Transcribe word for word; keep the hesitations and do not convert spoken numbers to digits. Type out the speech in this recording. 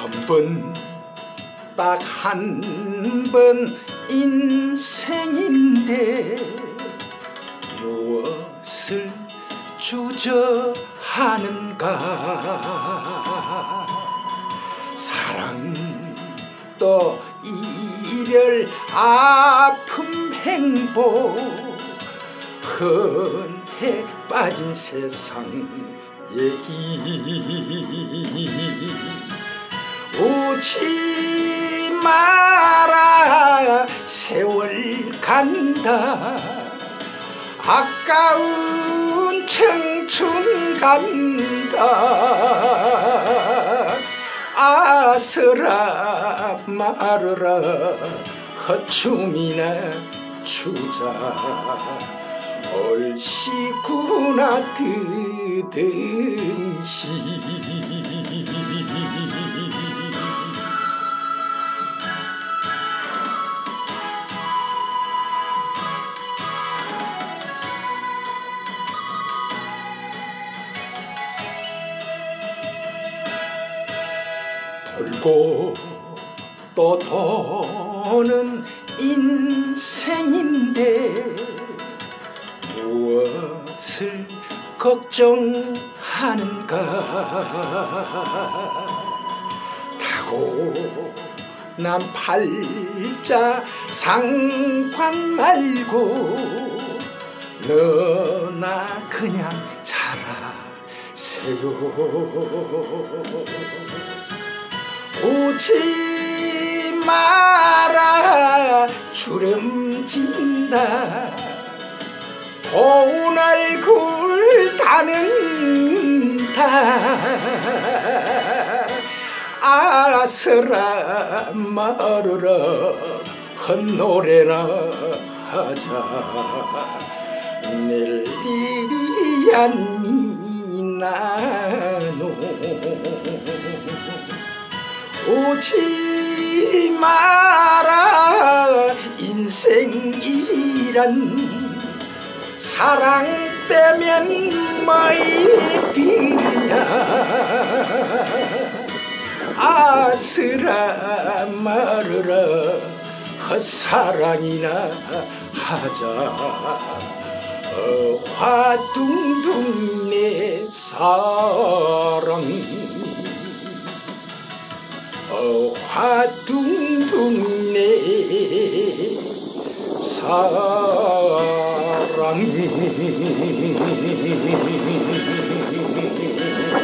한 번, 딱 한 번 인생인데 무엇을 주저하는가. 사랑 또 이별 아픔 행복 흔해 빠진 세상 얘기. 웃지 마라 세월 간다. 아까운 청춘 간다. 아서라 말어라 허춤이나 추자. 얼씨구나 뜨듯이. 돌고 또 도는 인생인데 무엇을 걱정하는가. 타고난 팔자 상관 말고 너나 그냥 살아세요. 웃지 마라 주름진다. 고운 얼굴 다는다. 아서라 말어라 헛노래나 하자. 낼 일이 아니나노. 오지 마라 인생이란 사랑 빼면 뭐이 비냐. 아스라 말어라 헛사랑이나 하자. 어, 화둥둥 내 사랑. 어, 화둥둥 내 사랑.